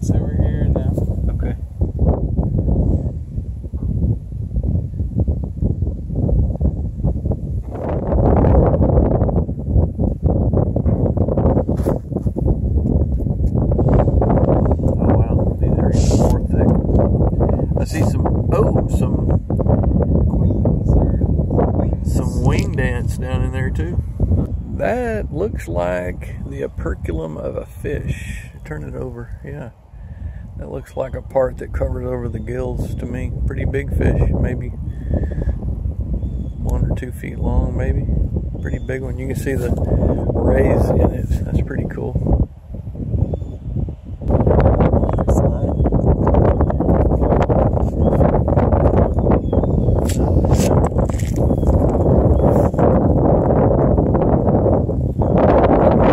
this over here now. Okay. Oh wow, these are even more thick. I see some some wing dance down in there too. That looks like the operculum of a fish. Turn it over, yeah. That looks like a part that covers over the gills to me. Pretty big fish, maybe 1 or 2 feet long, maybe. Pretty big one. You can see the rays in it. That's pretty cool.